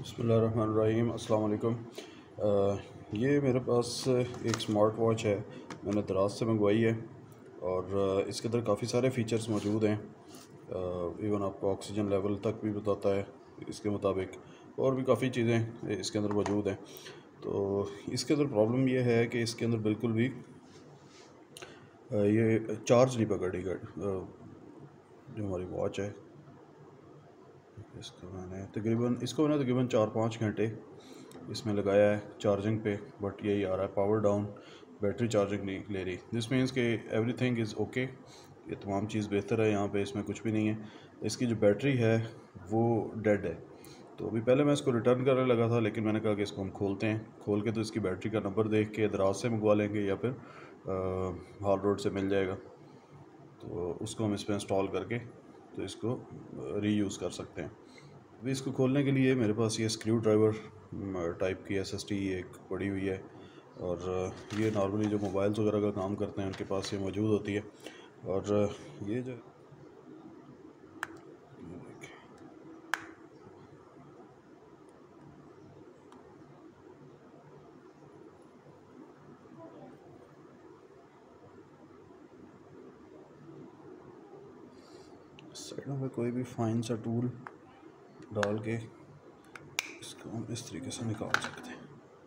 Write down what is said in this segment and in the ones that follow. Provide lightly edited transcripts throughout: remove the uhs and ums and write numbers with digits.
बिस्मिल्लाहिर्रहमानिर्रहीम, अस्सलाम वालेकुम। ये मेरे पास एक स्मार्ट वॉच है, मैंने दराज से मंगवाई है और इसके अंदर काफ़ी सारे फ़ीचर्स मौजूद हैं। इवन आपको ऑक्सीजन लेवल तक भी बताता है इसके मुताबिक, और भी काफ़ी चीज़ें इसके अंदर मौजूद हैं। तो इसके अंदर प्रॉब्लम ये है कि इसके अंदर बिल्कुल भी ये चार्ज नहीं पकड़ेगा। जो हमारी वॉच है, इसको मैंने तकरीबन 4-5 घंटे इसमें लगाया है चार्जिंग पे, बट यही आ रहा है पावर डाउन, बैटरी चार्जिंग नहीं ले रही। दिस मीन्स कि एवरीथिंग इज़ ओके, ये तमाम चीज़ बेहतर है, यहाँ पे इसमें कुछ भी नहीं है। इसकी जो बैटरी है वो डेड है। तो अभी पहले मैं इसको रिटर्न करने लगा था, लेकिन मैंने कहा कि इसको हम खोलते हैं, खोल के तो इसकी बैटरी का नंबर देख के दराज से मंगवा लेंगे या फिर हाल रोड से मिल जाएगा, तो उसको हम इस पर इंस्टॉल करके तो इसको रीयूज़ कर सकते हैं। अभी इसको खोलने के लिए मेरे पास ये स्क्रू ड्राइवर टाइप की SSD एक पड़ी हुई है, और ये नॉर्मली जो मोबाइल्स वगैरह का काम करते हैं उनके पास ये मौजूद होती है। और ये जो साइडों में कोई भी फाइन सा टूल डाल के इसको हम इस तरीके से निकाल सकते हैं।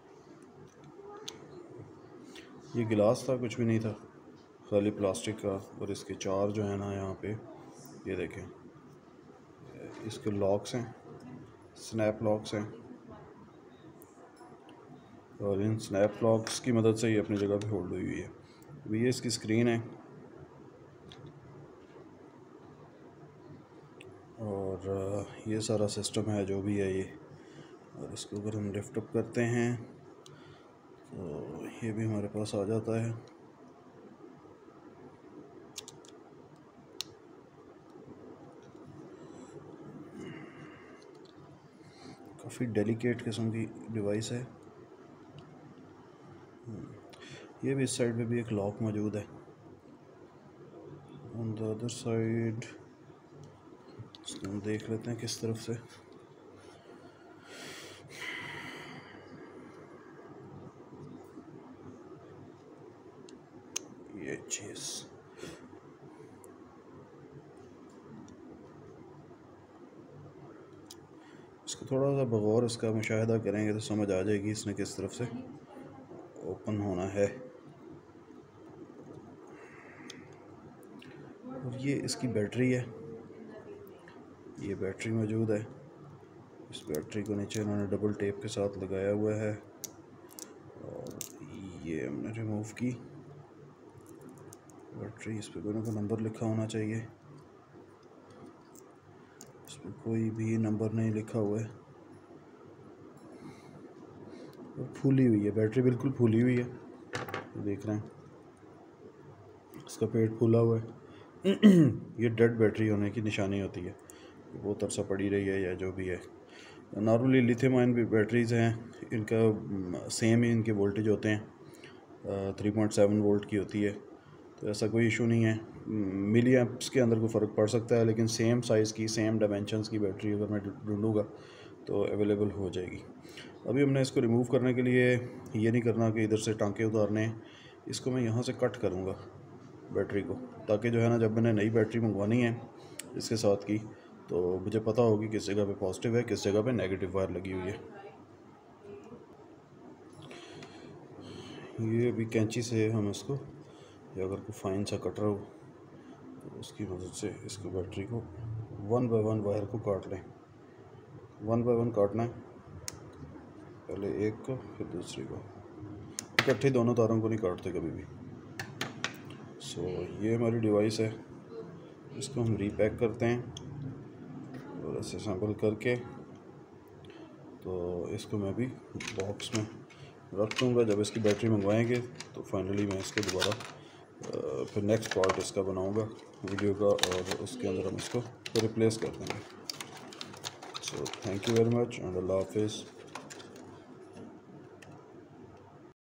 ये गिलास था, कुछ भी नहीं था, खाली प्लास्टिक का। और इसके चार जो है ना, यहाँ पे ये देखें, इसके लॉक्स हैं, स्नैप लॉक्स हैं, और इन स्नैप लॉक्स की मदद से ये अपनी जगह पे होल्ड हुई है। अभी ये इसकी स्क्रीन है, और ये सारा सिस्टम है जो भी है ये। और इसको अगर हम लिफ्ट अप करते हैं तो ये भी हमारे पास आ जाता है। काफ़ी डेलिकेट किस्म की डिवाइस है। ये भी इस साइड पे भी एक लॉक मौजूद है। ऑन द अदर साइड इसको हम देख लेते हैं किस तरफ से। ये चीज़ इसको थोड़ा सा बगौर इसका मुशाहिदा करेंगे तो समझ आ जाएगी इसने किस तरफ से ओपन होना है। और ये इसकी बैटरी है, ये बैटरी मौजूद है। इस बैटरी को नीचे इन्होंने डबल टेप के साथ लगाया हुआ है, और ये हमने रिमूव की बैटरी। इस पर कोई ना कोई नंबर लिखा होना चाहिए, इस पर कोई भी नंबर नहीं लिखा हुआ है। और फूली हुई है बैटरी, बिल्कुल फूली हुई है, देख रहे हैं इसका पेट फूला हुआ है। ये डेड बैटरी होने की निशानी होती है, बहुत अरसा पड़ी रही है या जो भी है। नॉर्मली लिथियम आयन बैटरीज़ हैं, इनका सेम ही इनके वोल्टेज होते हैं, 3.7 वोल्ट की होती है, तो ऐसा कोई इशू नहीं है। मिली एम्प्स के अंदर कोई फ़र्क पड़ सकता है, लेकिन सेम साइज़ की, सेम डायमेंशंस की बैटरी अगर मैं ढूंढूँगा तो अवेलेबल हो जाएगी। अभी हमने इसको रिमूव करने के लिए ये नहीं करना कि इधर से टांके उतारने हैं, इसको मैं यहाँ से कट करूँगा बैटरी को, ताकि जो है ना, जब मैंने नई बैटरी मंगवानी है इसके साथ की, तो मुझे पता होगी किस जगह पे पॉजिटिव है, किस जगह पे नेगेटिव वायर लगी हुई है। ये अभी कैंची से हम इसको, या अगर कोई फाइन सा कटर हो तो उसकी मदद से इसको बैटरी को 1 बाय 1 वायर को काट लें। 1 बाय 1 काटना है, पहले एक को फिर दूसरी को, इकट्ठे दोनों तारों को नहीं काटते कभी भी। सो ये हमारी डिवाइस है, इसको हम रीपैक करते हैं और ऐसे सैंपल करके, तो इसको मैं भी बॉक्स में रख दूँगा। जब इसकी बैटरी मंगवाएंगे तो फाइनली मैं इसके दोबारा फिर नेक्स्ट पार्ट इसका बनाऊँगा वीडियो का, और उसके अंदर हम इसको रिप्लेस कर देंगे। So thank you very much and अल्लाह हाफिज़।